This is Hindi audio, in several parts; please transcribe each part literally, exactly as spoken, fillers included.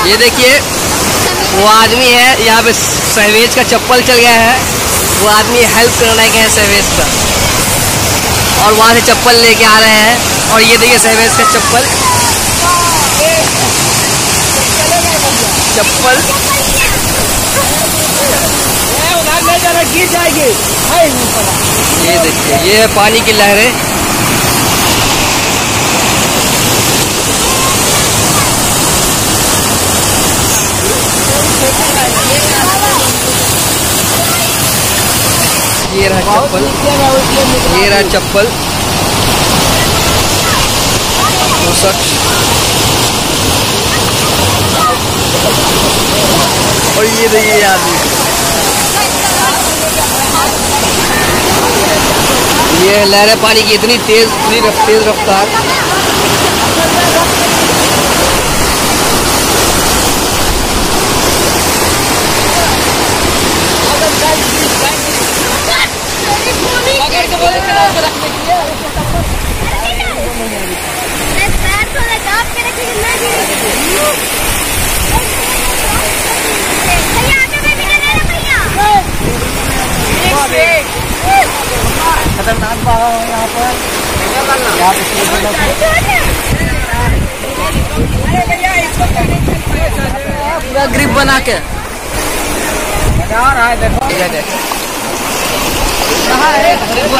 ये देखिए वो आदमी है, यहाँ पे सहवेज का चप्पल चल गया है, वो आदमी हेल्प करने गए हैं सहवेज का, और वहाँ से चप्पल लेके आ रहे हैं। और ये देखिए सहवेज का चप्पल चप्पल गिर जाएगी। ये देखिए ये है पानी की लहरें। ये रहा चप्पल, ये रहा चप्पल वो शख्स, और ये देखिए आदमी, ये लहरें पानी की इतनी तेज इतनी तेज रफ्तार। खतरनाक बहाव है यहाँ पर, यहाँ पे पूरा ग्रिप बना के बजा रहा है। देखो कहाँ है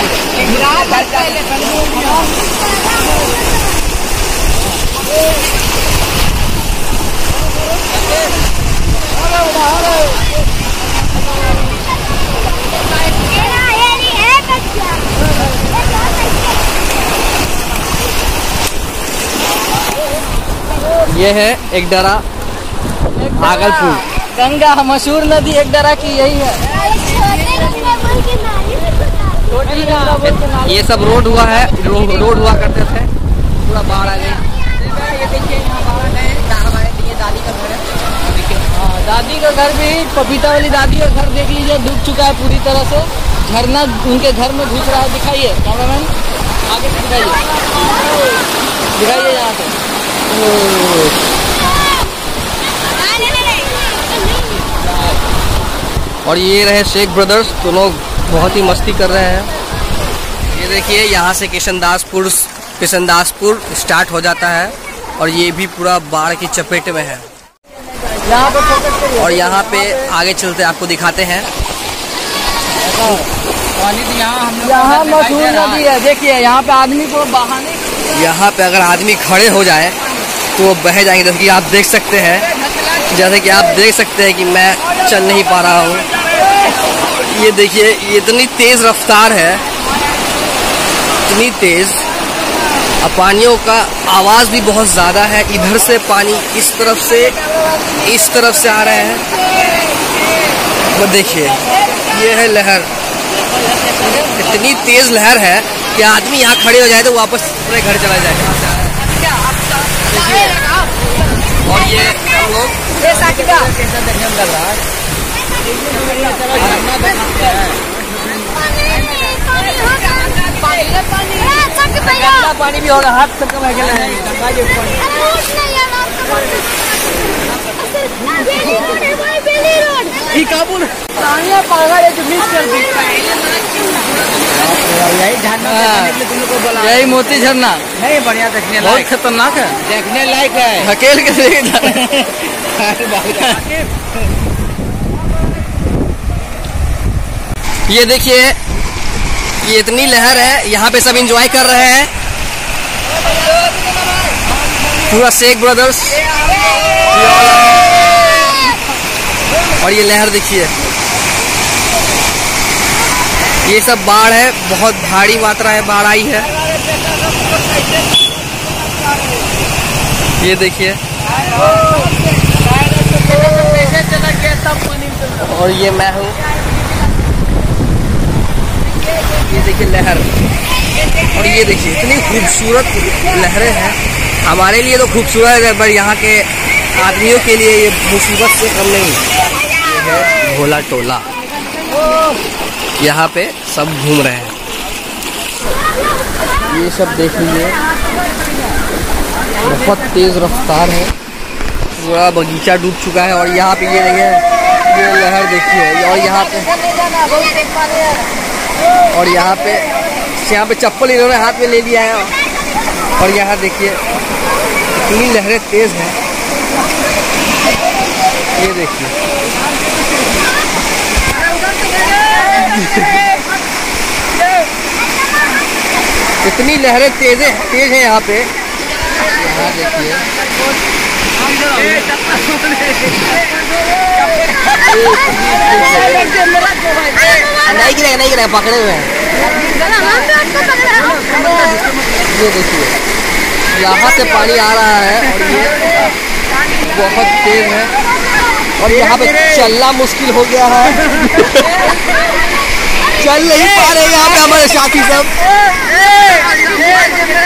ये है एकडरा भागलपुर, गंगा मशहूर नदी एकडरा की यही है। ये सब रोड हुआ है, रो, रोड हुआ करते थे, पूरा बाढ़ आ गई। ये देखिए यहाँ बाढ़ है, ये दादी का घर है। हाँ, दादी का घर भी, पपीता वाली दादी का घर देख लीजिए डूब चुका है पूरी तरह से, झरना उनके घर में घुस रहा है। दिखाइए कैमरामैन, आगे से दिखाइए, दिखाइए यहाँ से। और ये रहे शेख ब्रदर्स, तो लोग बहुत ही मस्ती कर रहे हैं। ये देखिए यहाँ से किशनदासपुर किशनदासपुर स्टार्ट हो जाता है, और ये भी पूरा बाढ़ की चपेट में है। यहाँ पे और यहाँ पे आगे चलते आपको दिखाते हैं। यहाँ मशहूर नदी है, देखिए यहाँ पे आदमी को बहाने, यहाँ पे अगर आदमी खड़े हो जाए तो वो बह जाएंगे। जैसे कि आप देख सकते हैं, जैसे कि आप देख सकते हैं कि मैं चल नहीं पा रहा हूँ। ये देखिए ये इतनी तेज रफ्तार है, इतनी तेज, अब पानियों का आवाज़ भी बहुत ज़्यादा है। इधर से पानी इस तरफ से इस तरफ से आ रहे हैं। वो देखिए ये है लहर, इतनी तेज लहर है कि आदमी यहाँ खड़े हो जाए तो वापस अपने घर चला जाए। और ये हम लोग कैसा देखने में लग रहा है, पानी भी हो रहा, हाथ तक का महंगा है। काबुल यही झरना, यही मोती झरना नहीं बढ़िया, देखने बहुत खतरनाक है, देखने लायक है, धकेल के ये देखिए ये इतनी लहर है, यहाँ पे सब एंजॉय कर रहे हैं, पूरा शेख ब्रदर्स। और ये लहर देखिए, ये सब बाढ़ है, बहुत भारी मात्रा है, बाढ़ आई है। ये देखिए और ये मैं हूँ, ये देखिए लहर, और ये देखिए इतनी खूबसूरत लहरें हैं। हमारे लिए तो खूबसूरत है, पर यहाँ के आदमियों के लिए ये मुसीबत से कम नहीं। ये है भोला टोला, यहाँ पे सब घूम रहे हैं। ये सब देख लीजिए, बहुत तेज रफ्तार है, पूरा बगीचा डूब चुका है। और यहाँ पे ये देखिए, ये लहर देखिए। और यहाँ पे और यहाँ पे यहाँ पे चप्पल इन्होंने हाथ में ले लिया है। और यहाँ देखिए इतनी लहरें तेज हैं, ये देखिए। इतनी लहरें तेज है तेज है यहाँ पे। यहाँ देखिए नहीं गिरेगा नहीं गिरेगा, पकड़े हुए हैं। ये देखिए यहाँ से पानी आ रहा है और ये बहुत तेज है। और यहाँ पे चलना मुश्किल हो गया है, चल नहीं पा रहे यहाँ पे हमारे साथी सब।